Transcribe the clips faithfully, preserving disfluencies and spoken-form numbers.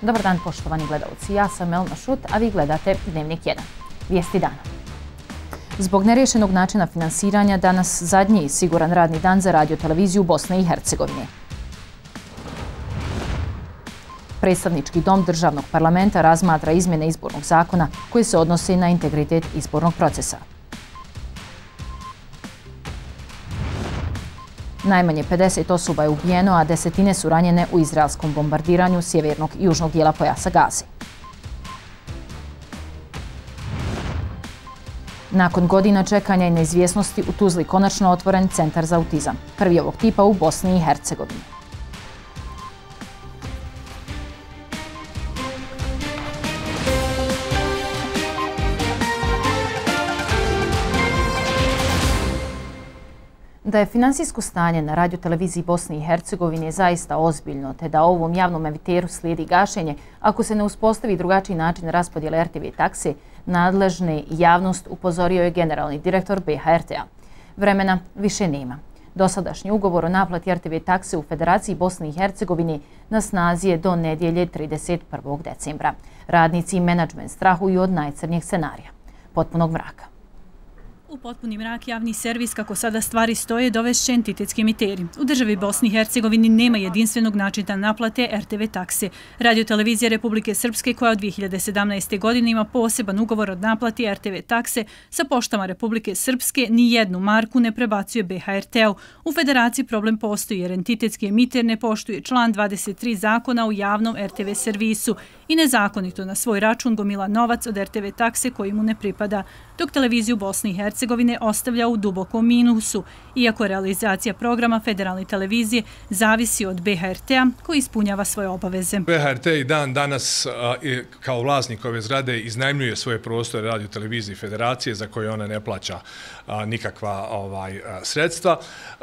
Dobar dan, poštovani gledalci. Ja sam Elna Šut, a vi gledate Dnevnik jedan. Vijesti dana. Zbog nerješenog načina finansiranja danas zadnji i siguran radni dan za radio-televiziju Bosne i Hercegovine. Predstavnički dom Državnog parlamenta razmatra izmjene izbornog zakona koji se odnose na integritet izbornog procesa. Najmanje pedeset osoba je ubijeno, a desetine su ranjene u izraelskom bombardiranju sjevernog i južnog dijela pojasa Gaze. Nakon godina čekanja i neizvjesnosti u Tuzli konačno otvoren centar za autizam, prvi ovog tipa u Bosni i Hercegovini. Da je finansijsko stanje na radioteleviziji Bosne i Hercegovine zaista ozbiljno, te da ovom javnom emiteru slijedi gašenje ako se ne uspostavi drugačiji način raspodjele er te ve takse, nadležne javnost upozorio je generalni direktor be ha er te a. Vremena više nema. Dosadašnji ugovor o naplati er te ve takse u Federaciji Bosne i Hercegovine na snazi je do nedjelje trideset prvog decembra. Radnici i menadžment strahuju od najcrnjeg scenarija, potpunog mraka. U potpuni mrak javni servis, kako sada stvari stoje, dovešće entitetski emiteri. U državi Bosni i Hercegovini nema jedinstvenog načina naplate er te ve takse. Radio-televizija Republike Srpske, koja od dvije hiljade sedamnaeste. godine ima poseban ugovor od naplati er te ve takse sa poštama Republike Srpske, ni jednu marku ne prebacuje be ha er te u. U Federaciji problem postoji jer entitetski emiter ne poštuje član dvadeset tri zakona u javnom er te ve servisu i nezakonito na svoj račun gomila novac od er te ve takse koji mu ne pripada, dok televiziju Bosne i Hercegovine ostavlja u dubokom minusu, iako realizacija programa federalne televizije zavisi od be ha er te a koji ispunjava svoje obaveze. be ha er te i dan danas kao vlasnik ove zgrade iznajmljuje svoje prostore radio televiziji Federacije za koje ona ne plaća nikakva ovaj, sredstva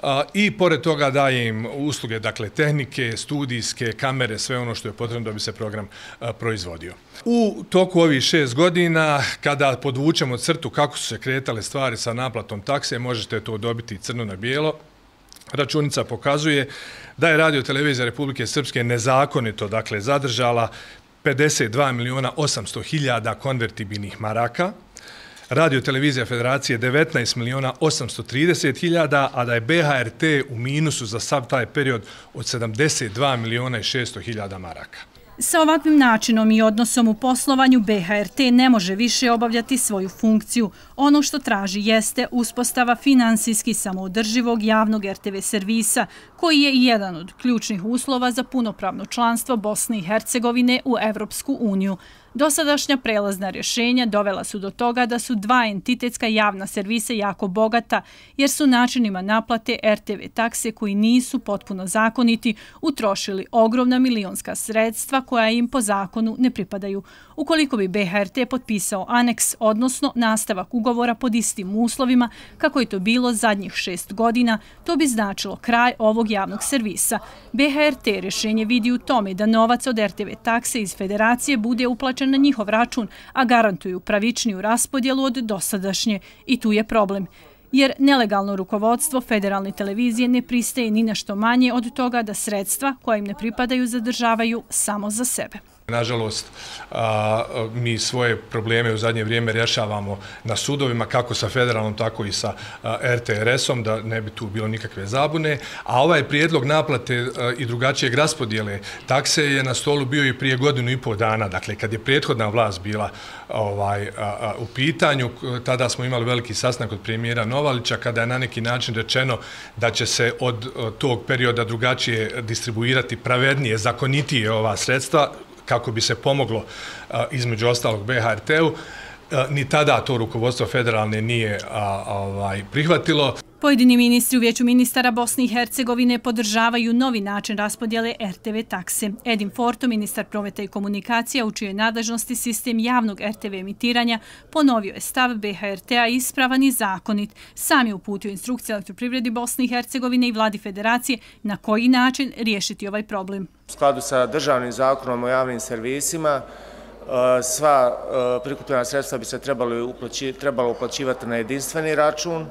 i pored toga daje im usluge, dakle tehnike, studijske, kamere, sve ono što je potrebno da bi se program proizvodio. U toku ovih šest godina, kada podvučemo crtu kako su se kretale stvari sa naplatom takse, možete to dobiti crno na bijelo. Računica pokazuje da je radio-televizija Republike Srpske nezakonito, dakle, zadržala pedeset dva miliona osamsto hiljada konvertibilnih maraka, radio-televizija Federacije devetnaest miliona osamsto trideset hiljada, a da je be ha er te u minusu za sav taj period od sedamdeset dva miliona i šesto hiljada maraka. Sa ovakvim načinom i odnosom u poslovanju be ha er te ne može više obavljati svoju funkciju. Ono što traži jeste uspostava finansijski samoodrživog javnog er te ve servisa, koji je i jedan od ključnih uslova za punopravno članstvo Bosne i Hercegovine u Evropsku uniju. Dosadašnja prelazna rješenja dovela su do toga da su dva entitetska javna servisa jako bogata, jer su načinima naplate er te ve takse koji nisu potpuno zakoniti utrošili ogromna milionska sredstva koja im po zakonu ne pripadaju. Ukoliko bi be ha er te potpisao aneks, odnosno nastavak ugovora pod istim uslovima, kako je to bilo zadnjih šest godina, to bi značilo kraj ovog javnog servisa. be ha er te rješenje vidi u tome da novac od er te ve takse iz Federacije bude uplaćen na njihov račun, a garantuju pravičniju raspodjelu od dosadašnje. I tu je problem. Jer nelegalno rukovodstvo federalne televizije ne pristaje ni nešto manje od toga da sredstva koja im ne pripadaju zadržavaju samo za sebe. Nažalost, mi svoje probleme u zadnje vrijeme rješavamo na sudovima, kako sa federalnom, tako i sa er te er esom, da ne bi tu bilo nikakve zabune. A ovaj prijedlog naplate i drugačijeg raspodjele takse je na stolu bio i prije godinu i pol dana. Dakle, kad je prethodna vlast bila ovaj, u pitanju, tada smo imali veliki sastanak od premijera Novalića, kada je na neki način rečeno da će se od tog perioda drugačije distribuirati pravednije, zakonitije ova sredstva, kako bi se pomoglo između ostalog be ha er te u. Ni tada to rukovodstvo federalne nije prihvatilo. Pojedini ministri u Vijeću ministara Bosne i Hercegovine podržavaju novi način raspodjele er te ve takse. Edin Forto, ministar prometa i komunikacija, u čijoj nadležnosti sistem javnog er te ve emitiranja, ponovio je stav be ha er te a ispravan i zakonit. Sam je uputio instrukcije Elektroprivredi Bosne i Hercegovine i vladi Federacije na koji način riješiti ovaj problem. U skladu sa državnim zakonom o javnim servisima, sva prikupljena sredstva bi se trebalo uplaćivati na jedinstveni račun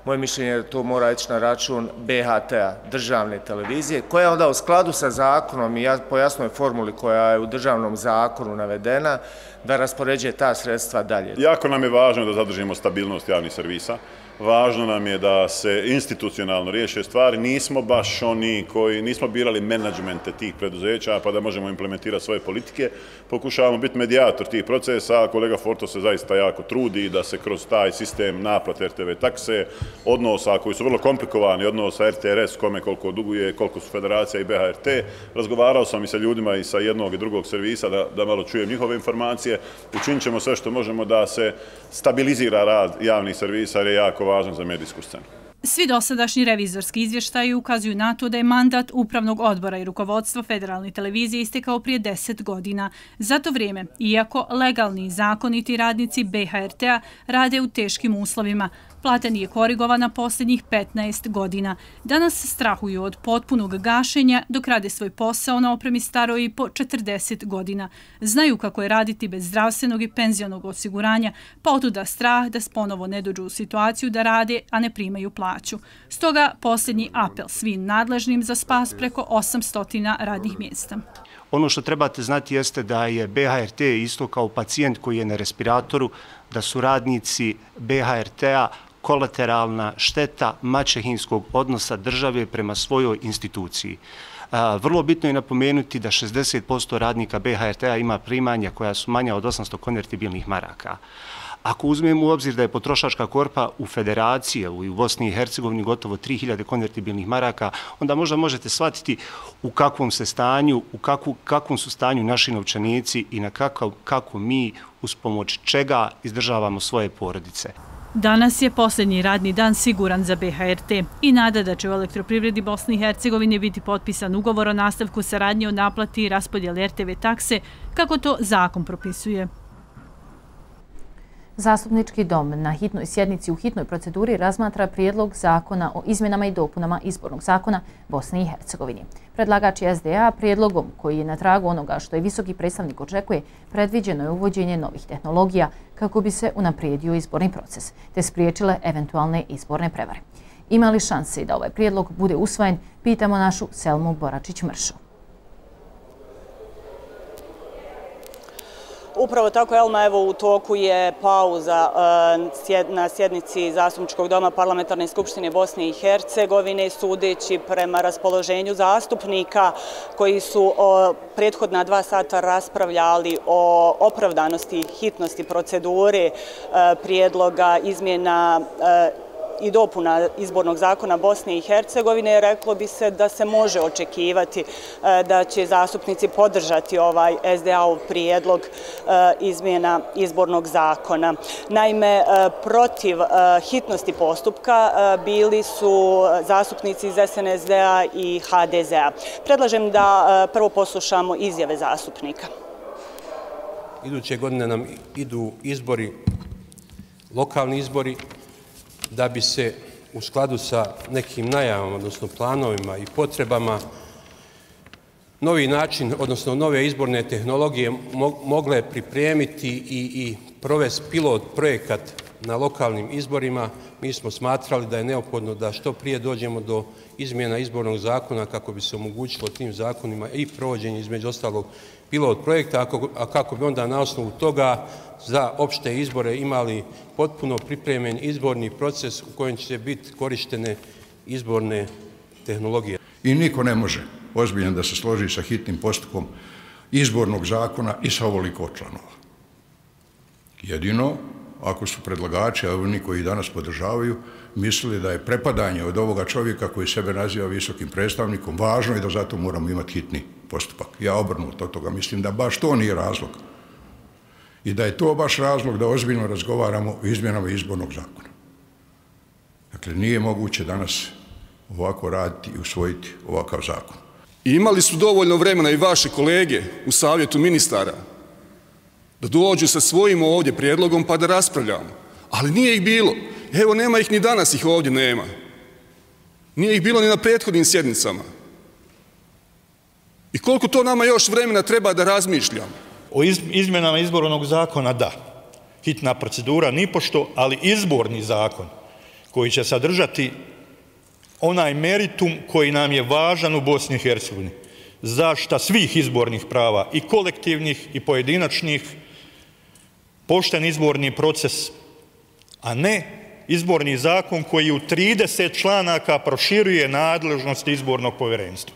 moje mišljenje je da to mora ići na račun B H T-a, državne televizije, koja je onda u skladu sa zakonom i po jasnoj formuli koja je u državnom zakonu navedena, da raspoređuje ta sredstva dalje. Jako nam je važno da zadržimo stabilnost javnih servisa. Važno nam je da se institucionalno riješe stvari. Nismo baš oni koji, nismo birali menadžmente tih preduzeća pa da možemo implementirati svoje politike. Pokušavamo biti medijator tih procesa. Kolega Forto se zaista jako trudi da se kroz taj sistem naplate R T V takse, odnosa koji su vrlo komplikovani, odnosa R T R S, kome koliko duguje, koliko su federacija i B H R T. Razgovarao sam i sa ljudima i sa jednog i drugog servisa da, da malo čujem njihove informacije. Učinit ćemo sve što možemo da se stabilizira rad javnih servisa jer je jako važan za medijsku scenu. Svi dosadašnji revizorski izvještaji ukazuju na to da je mandat Upravnog odbora i rukovodstva Federalne televizije istekao prije deset godina. Za to vrijeme, iako legalni i zakoniti radnici B H R T-a rade u teškim uslovima, plata nije korigovana posljednjih petnaest godina. Danas strahuju od potpunog gašenja dok rade svoj posao na opremi staroj i po četrdeset godina. Znaju kako je raditi bez zdravstvenog i penzionog osiguranja, pa otuda strah da ponovo ne dođu u situaciju da rade, a ne primaju plaću. Stoga posljednji apel svim nadležnim za spas preko osamsto radnih mjesta. Ono što trebate znati jeste da je B H R T isto kao pacijent koji je na respiratoru, da su radnici B H R T-a kolateralna šteta maćehinskog odnosa države prema svojoj instituciji. Vrlo bitno je napomenuti da šezdeset posto radnika B H R T-a ima primanja koja su manja od osamsto konvertibilnih maraka. Ako uzmemo u obzir da je potrošačka korpa u Federaciji i u Bosni i Hercegovini gotovo tri hiljade konvertibilnih maraka, onda možda možete shvatiti u kakvom se stanju, u kakvu, kakvom su stanju naši novčanici i na kakav, kako mi uz pomoć čega izdržavamo svoje porodice. Danas je posljednji radni dan siguran za B H R T i nada da će u Elektroprivredi Bosne i Hercegovine biti potpisan ugovor o nastavku saradnje o naplati i raspodjeli R T V takse, kako to zakon propisuje. Zastupnički dom na hitnoj sjednici u hitnoj proceduri razmatra prijedlog zakona o izmjenama i dopunama izbornog zakona Bosne i Hercegovine. Predlagač je S D A prijedlogom koji je na tragu onoga što je visoki predstavnik očekuje, predviđeno je uvođenje novih tehnologija kako bi se unaprijedio izborni proces te spriječile eventualne izborne prevare. Ima li šanse da ovaj prijedlog bude usvojen, pitamo našu Selmu Boračić-Mršu. Upravo tako, Elma, evo u toku je pauza na sjednici Zastupničkog doma Parlamentarne skupštine Bosne i Hercegovine, sudeći prema raspoloženju zastupnika koji su prethodna dva sata raspravljali o opravdanosti i hitnosti procedure prijedloga izmjena i dopuna izbornog zakona Bosne i Hercegovine. Reklo bi se da se može očekivati da će zastupnici podržati ovaj S D A-ov prijedlog izmjena izbornog zakona. Naime, protiv hitnosti postupka bili su zastupnici iz S N S D-a i H D Z-a. Predlažem da prvo poslušamo izjave zastupnika. Iduće godine nam idu izbori, lokalni izbori, da bi se u skladu sa nekim najavama, odnosno planovima i potrebama, novi način, odnosno nove izborne tehnologije mogle pripremiti i, i provesti pilot projekat na lokalnim izborima. Mi smo smatrali da je neophodno da što prije dođemo do izmjena izbornog zakona kako bi se omogućilo tim zakonima i provođenje između ostalog pilot projekta, a kako bi onda na osnovu toga za opšte izbore imali potpuno pripremljen izborni proces u kojem će biti korištene izborne tehnologije. I niko ne može ozbiljno da se složi sa hitnim postupkom izbornog zakona i sa ovoliko članova. Jedino, ako su predlagači, a oni koji danas podržavaju, mislili da je prepadanje od ovoga čovjeka koji sebe naziva visokim predstavnikom važno i da zato moramo imati hitni postupak. Ja obrnuto od toga mislim da baš to nije razlog. I da je to baš razlog da ozbiljno razgovaramo o izmjenama izbornog zakona. Dakle, nije moguće danas ovako raditi i usvojiti ovakav zakon. I imali su dovoljno vremena i vaše kolege u savjetu ministara da dođu sa svojim ovdje prijedlogom pa da raspravljamo. Ali nije ih bilo. Evo, nema ih ni danas, ih ovdje nema. Nije ih bilo ni na prethodnim sjednicama. I koliko to nama još vremena treba da razmišljamo? O izmjenama izbornog zakona, da. Hitna procedura, nipošto, ali izborni zakon koji će sadržati onaj meritum koji nam je važan u Bosni i Hercegovini. Zaštita svih izbornih prava, i kolektivnih i pojedinačnih, pošten izborni proces, a ne izborni zakon koji u trideset članaka proširuje nadležnost izbornog povjerenstva.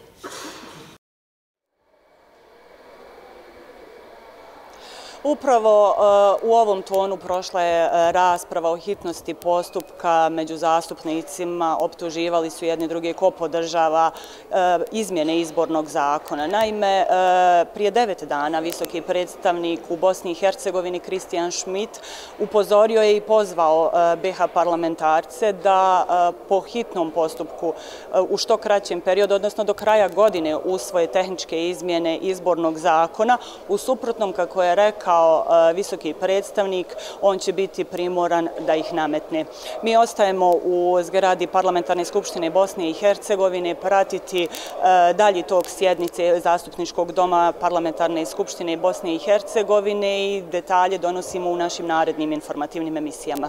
Upravo u ovom tonu prošla je rasprava o hitnosti postupka među zastupnicima. Optuživali su jedni drugi ko podržava izmjene izbornog zakona. Naime, prije devet dana visoki predstavnik u Bosni i Hercegovini Kristijan Schmidt upozorio je i pozvao B H parlamentarce da po hitnom postupku u što kraćem periodu, odnosno do kraja godine, usvoje tehničke izmjene izbornog zakona. U suprotnom, kako je rekao kao visoki predstavnik, on će biti primoran da ih nametne. Mi ostajemo u zgradi Parlamentarne skupštine Bosne i Hercegovine pratiti dalji tok sjednice Zastupničkog doma Parlamentarne skupštine Bosne i Hercegovine i detalje donosimo u našim narednim informativnim emisijama.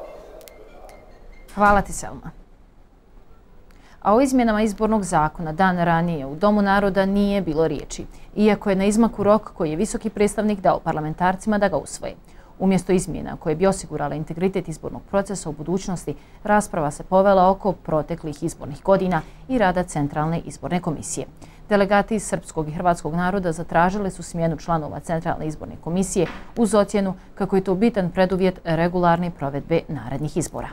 Hvala ti, Selma. A o izmjenama izbornog zakona dan ranije u Domu naroda nije bilo riječi, iako je na izmaku rok koji je visoki predstavnik dao parlamentarcima da ga usvoje. Umjesto izmjena koje bi osigurale integritet izbornog procesa u budućnosti, rasprava se povela oko proteklih izbornih godina i rada Centralne izborne komisije. Delegati srpskog i hrvatskog naroda zatražili su smjenu članova Centralne izborne komisije uz ocjenu kako je to bitan preduvjet regularne provedbe narednih izbora.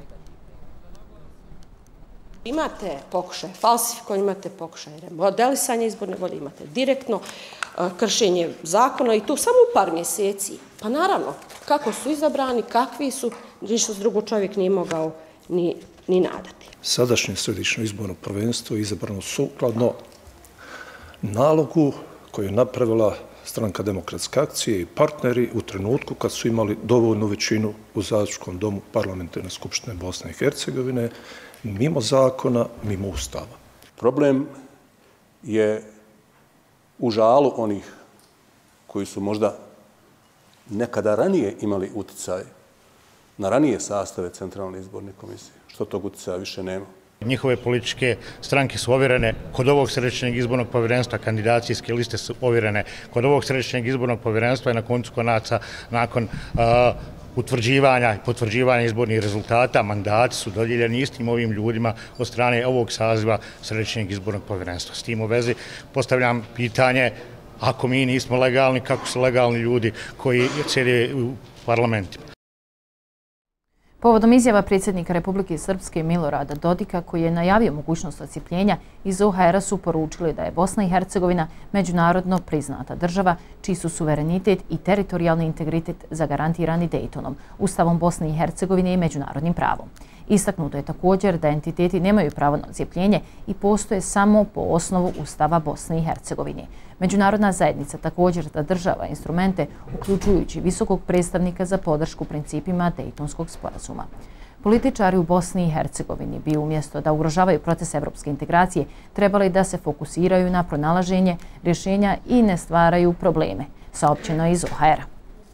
Imate pokušaj falsifikovanja, imate pokušaj modelisanja izborne volje, imate direktno kršenje zakona i to samo u par mjeseci. Pa naravno, kako su izabrani, kakvi su, ništa drugo čovjek nije mogao ni, ni nadati. Sadašnje središnje izborno prvenstvo je izabrano sukladno nalogu koju je napravila Stranka demokratske akcije i partneri u trenutku kad su imali dovoljnu većinu u Zastupničkom domu Parlamentarne skupštine Bosne i Hercegovine, mimo zakona, mimo ustava. Problem je u žalu onih koji su možda nekada ranije imali utjecaj na ranije sastave Centralne izborne komisije, što tog utjecaja više nema. Njihove političke stranke su ovjerene kod ovog središnjeg izbornog povjerenstva, kandidacijske liste su ovjerene kod ovog središnjeg izbornog povjerenstva i na koncu konaca nakon uh, utvrđivanja i potvrđivanja izbornih rezultata, mandati su dodijeljeni istim ovim ljudima od strane ovog saziva Središnjeg izbornog povjerenstva. S tim u vezi postavljam pitanje, ako mi nismo legalni, kako su legalni ljudi koji sjede u parlamentima? Povodom izjava predsjednika Republike Srpske Milorada Dodika, koji je najavio mogućnost odcijepljenja, iz O H R-a su poručili da je Bosna i Hercegovina međunarodno priznata država, čiji su suverenitet i teritorijalni integritet zagarantirani Dejtonom, Ustavom Bosne i Hercegovine i međunarodnim pravom. Istaknuto je također da entiteti nemaju pravo na odcijepljenje i postoje samo po osnovu Ustava Bosne i Hercegovine. Međunarodna zajednica također zadržava instrumente, uključujući visokog predstavnika za podršku principima Dejtonskog sporazuma. Političari u Bosni i Hercegovini bi umjesto da ugrožavaju proces evropske integracije trebali da se fokusiraju na pronalaženje rješenja i ne stvaraju probleme, saopćeno je iz O H R-a.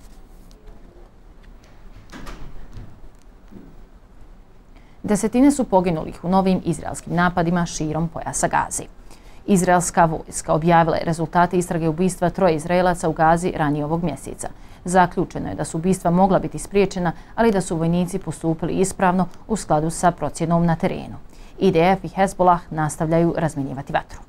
Desetine su poginulih u novim izraelskim napadima širom pojasa Gaze. Izraelska vojska objavila je rezultate istrage ubistva troje Izraelaca u Gazi ranije ovog mjeseca. Zaključeno je da su ubistva mogla biti spriječena, ali da su vojnici postupili ispravno u skladu sa procjenom na terenu. I D F i Hezbollah nastavljaju razmjenjivati vatru.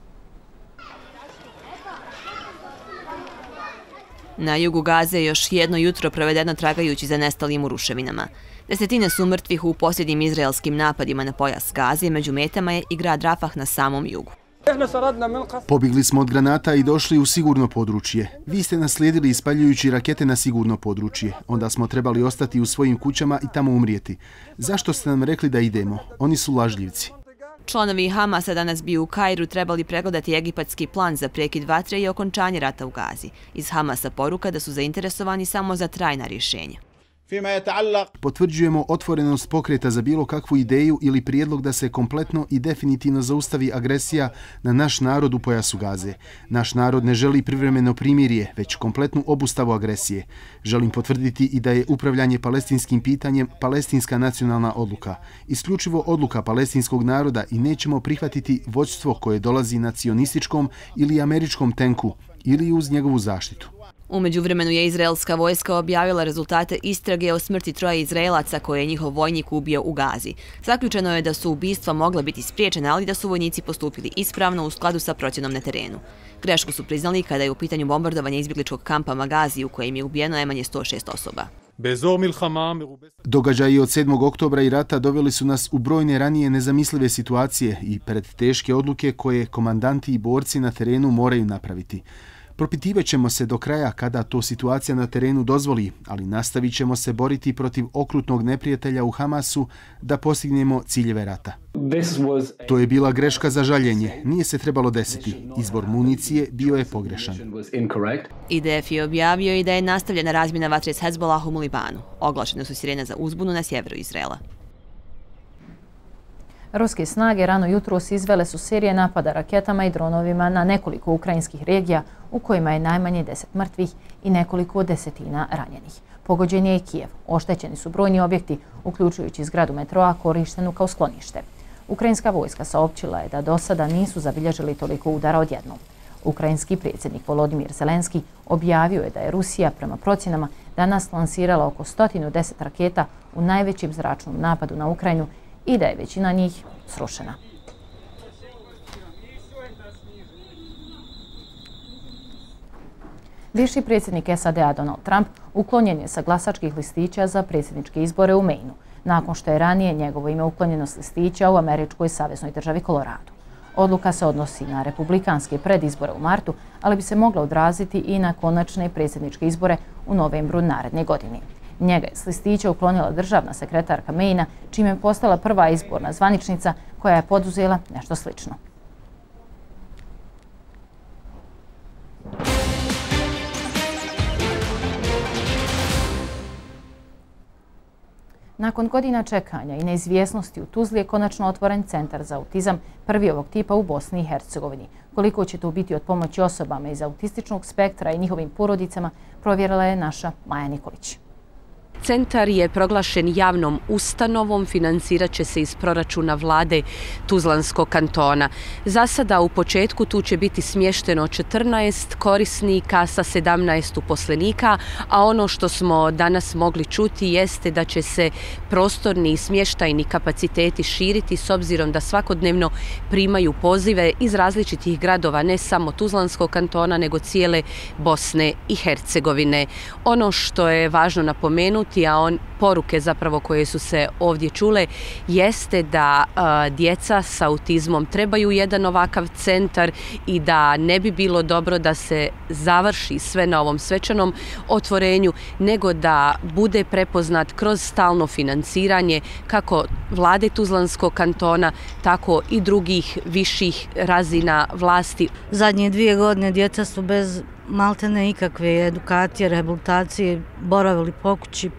Na jugu Gaze još jedno jutro provedeno tragajući za nestalim u ruševinama. Desetine su mrtvih u posljednjim izraelskim napadima na pojas Gaze, među metama je i grad Rafah na samom jugu. Pobjegli smo od granata i došli u sigurno područje. Vi ste naslijedili ispaljujući rakete na sigurno područje. Onda smo trebali ostati u svojim kućama i tamo umrijeti. Zašto ste nam rekli da idemo? Oni su lažljivci. Članovi Hamasa danas bi u Kairu trebali pregledati egipatski plan za prekid vatre i okončanje rata u Gazi. Iz Hamasa poruka da su zainteresovani samo za trajna rješenja. Potvrđujemo otvorenost pokreta za bilo kakvu ideju ili prijedlog da se kompletno i definitivno zaustavi agresija na naš narod u pojasu Gaze. Naš narod ne želi privremeno primirje, već kompletnu obustavu agresije. Želim potvrditi i da je upravljanje palestinskim pitanjem palestinska nacionalna odluka. Isključivo odluka palestinskog naroda i nećemo prihvatiti vođstvo koje dolazi na cionističkom ili američkom tenku ili uz njegovu zaštitu. U međuvremenu je izraelska vojska objavila rezultate istrage o smrti troje Izraelaca koje je njihov vojnik ubio u Gazi. Zaključeno je da su ubistva mogla biti spriječena, ali da su vojnici postupili ispravno u skladu sa procjenom na terenu. Grešku su priznali kada je u pitanju bombardovanja izbjegličkog kampa Magazi u kojem je ubijeno najmanje sto šest osoba. Događaji od sedmog oktobra i rata doveli su nas u brojne ranije nezamislive situacije i pred teške odluke koje komandanti i borci na terenu moraju napraviti. Propitivat ćemo se do kraja kada to situacija na terenu dozvoli, ali nastavit ćemo se boriti protiv okrutnog neprijatelja u Hamasu da postignemo ciljeve rata. To je bila greška za žaljenje, nije se trebalo desiti. Izbor municije bio je pogrešan. I D F je objavio i da je nastavljena razmjena vatre s Hezbolahom u Libanu. Oglašene su sirene za uzbunu na sjeveru Izraela. Ruske snage rano jutros izvele su serije napada raketama i dronovima na nekoliko ukrajinskih regija u kojima je najmanje deset mrtvih i nekoliko desetina ranjenih. Pogođen je i Kijev. Oštećeni su brojni objekti, uključujući zgradu metroa korištenu kao sklonište. Ukrajinska vojska saopćila je da do sada nisu zabilježili toliko udara odjednom. Ukrajinski predsjednik Volodimir Zelenski objavio je da je Rusija prema procjenama danas lansirala oko sto deset raketa u najvećem zračnom napadu na Ukrajinu i da je većina njih srušena. Bivši predsjednik S A D-a Donald Trump uklonjen je sa glasačkih listića za predsjedničke izbore u Mainu, nakon što je ranije njegovo ime uklonjeno s listića u američkoj saveznoj državi Koloradu. Odluka se odnosi na republikanske predizbore u martu, ali bi se mogla odraziti i na konačne predsjedničke izbore u novembru naredne godine. Njega je s listića uklonila državna sekretarka Maina, čime je postala prva izborna zvaničnica koja je poduzela nešto slično. Nakon godina čekanja i neizvjesnosti u Tuzli je konačno otvoren centar za autizam, prvi ovog tipa u Bosni i Hercegovini. Koliko će to biti od pomoći osobama iz autističnog spektra i njihovim porodicama, provjerila je naša Maja Nikolić. Centar je proglašen javnom ustanovom, financirat će se iz proračuna vlade Tuzlanskog kantona. Za sada u početku tu će biti smješteno četrnaest korisnika sa sedamnaest uposlenika, a ono što smo danas mogli čuti jeste da će se prostorni i smještajni kapaciteti širiti s obzirom da svakodnevno primaju pozive iz različitih gradova, ne samo Tuzlanskog kantona, nego cijele Bosne i Hercegovine. Ono što je važno napomenuti, a on poruke zapravo koje su se ovdje čule jeste da a, djeca sa autizmom trebaju jedan ovakav centar i da ne bi bilo dobro da se završi sve na ovom svečanom otvorenju, nego da bude prepoznat kroz stalno financiranje kako vlade Tuzlanskog kantona, tako i drugih viših razina vlasti. Zadnje dvije godine djeca su bez maltene ikakve edukacije, rehabilitacije, boravili po kući.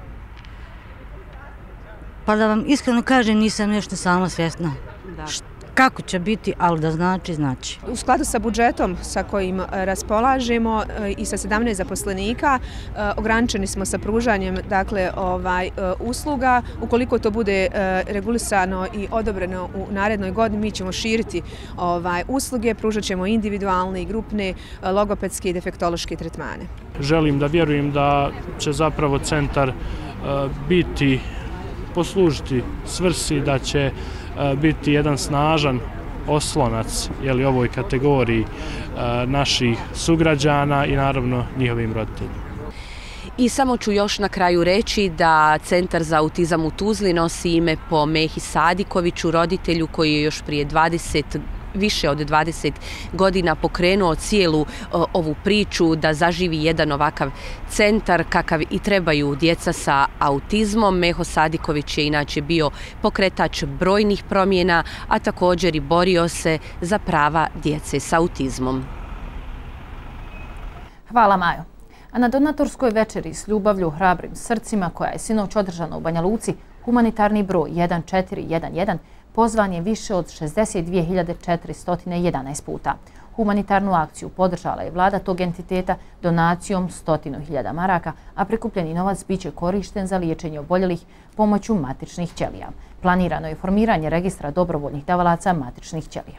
Pa da vam iskreno kažem, nisam nešto sama svjesna. Kako će biti, ali da znači, znači. U skladu sa budžetom sa kojim raspolažemo i sa sedamnaest zaposlenika, ograničeni smo sa pružanjem dakle, ovaj, usluga. Ukoliko to bude regulisano i odobreno u narednoj godini, mi ćemo širiti ovaj, usluge, pružat ćemo individualne i grupne logopedske i defektološke tretmane. Želim da vjerujem da će zapravo centar biti, poslužiti svrsi, da će biti jedan snažan oslonac jeli, ovoj kategoriji naših sugrađana i naravno njihovim roditeljima. I samo ću još na kraju reći da Centar za autizam u Tuzli nosi ime po Mehi Sadikoviću, roditelju koji je još prije dvadeset više od dvadeset godina pokrenuo cijelu o, ovu priču da zaživi jedan ovakav centar kakav i trebaju djeca sa autizmom. Meho Sadiković je inače bio pokretač brojnih promjena, a također i borio se za prava djece sa autizmom. Hvala Majo. A na donatorskoj večeri s ljubavlju hrabrim srcima koja je sinoć održana u Banja Luci, humanitarni broj jedan četiri jedan jedan pozvan je više od šezdeset dvije hiljade četiristo jedanaest puta. Humanitarnu akciju podržala je vlada tog entiteta donacijom stotinu hiljada maraka, a prikupljeni novac biće korišten za liječenje oboljelih pomoću matičnih ćelija. Planirano je formiranje registra dobrovoljnih davalaca matičnih ćelija.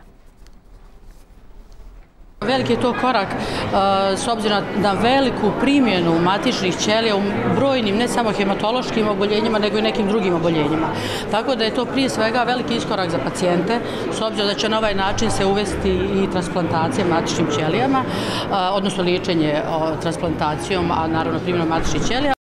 Veliki je to korak s obzirom na veliku primjenu matičnih ćelija u brojnim, ne samo hematološkim oboljenjima, nego i nekim drugim oboljenjima. Tako da je to prije svega veliki iskorak za pacijente, s obzirom da će na ovaj način se uvesti i transplantacija matičnim ćelijama, odnosno liječenje transplantacijom, a naravno primjenom matičnih ćelija.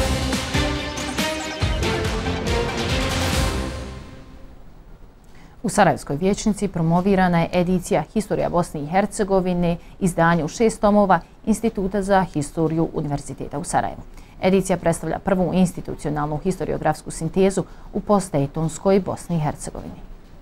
U Sarajevskoj vijećnici promovirana je edicija Historija Bosne i Hercegovine, izdanje u šest tomova Instituta za historiju Univerziteta u Sarajevu. Edicija predstavlja prvu institucionalnu historiografsku sintezu u postdejtonskoj Bosni i Hercegovini.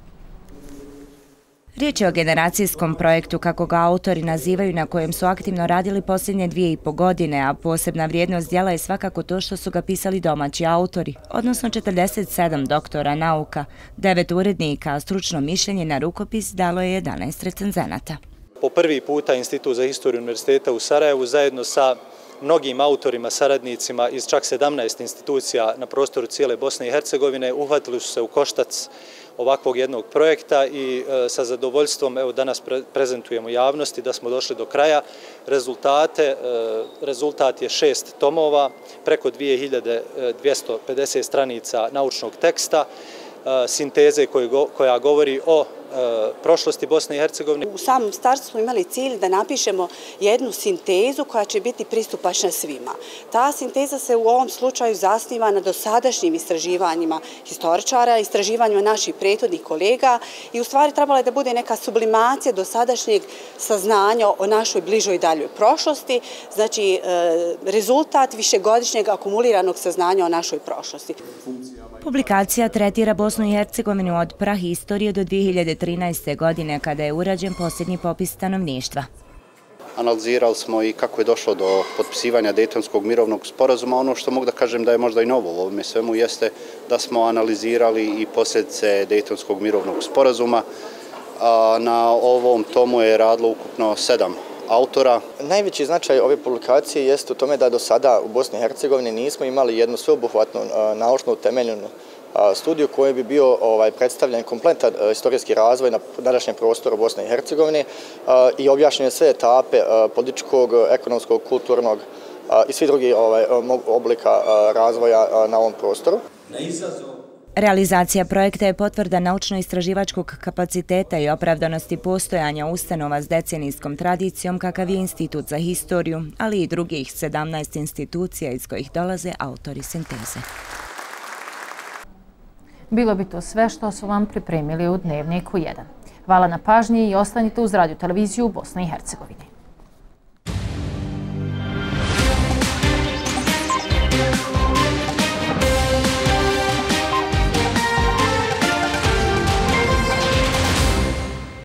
Riječ je o generacijskom projektu, kako ga autori nazivaju, na kojem su aktivno radili posljednje dvije i po godine, a posebna vrijednost djela je svakako to što su ga pisali domaći autori, odnosno četrdeset sedam doktora nauka, devet urednika, a stručno mišljenje na rukopis dalo je jedanaest recenzenata. Po prvi puta Institut za historiju Univerziteta u Sarajevu zajedno sa mnogim autorima, saradnicima iz čak sedamnaest institucija na prostoru cijele Bosne i Hercegovine uhvatili su se u koštac ovakvog jednog projekta i sa zadovoljstvom evo danas prezentujemo javnosti da smo došli do kraja. Rezultate, rezultat je šest tomova, preko dvije hiljade dvjesto pedeset stranica naučnog teksta, sinteze koja govori o prošlosti Bosne i Hercegovine. U samom startu smo imali cilj da napišemo jednu sintezu koja će biti pristupačna svima. Ta sinteza se u ovom slučaju zasniva na dosadašnjim istraživanjima historičara, istraživanjima naših prethodnih kolega i u stvari trebala je da bude neka sublimacija dosadašnjeg saznanja o našoj bližoj i daljoj prošlosti, znači rezultat višegodišnjeg akumuliranog saznanja o našoj prošlosti. Publikacija tretira Bosnu i Hercegovinu od prahistorije do dvije hiljade trinaeste. godine, kada je urađen posljednji popis stanovništva. Analizirali smo i kako je došlo do potpisivanja Dejtonskog mirovnog sporazuma. Ono što mogu da kažem da je možda i novo u ovome svemu jeste da smo analizirali i posljedice Dejtonskog mirovnog sporazuma. Na ovom tomu je radilo ukupno sedam autora. Najveći značaj ove publikacije jeste u tome da do sada u Bosni i Hercegovini nismo imali jednu sveobuhvatnu naučno utemeljenu studiju koji bi bio predstavljen kompletan istorijski razvoj na današnjem prostoru Bosne i Hercegovine i objašnjene sve etape političkog, ekonomskog, kulturnog i svi drugi oblika razvoja na ovom prostoru. Realizacija projekta je potvrda naučno-istraživačkog kapaciteta i opravdanosti postojanja ustanova s decenijskom tradicijom kakav je Institut za historiju, ali i drugih sedamnaest institucija iz kojih dolaze autori sinteze. Bilo bi to sve što su vam pripremili u Dnevniku jedan. Hvala na pažnji i ostanite uz Radio televiziju Bosne i Hercegovine.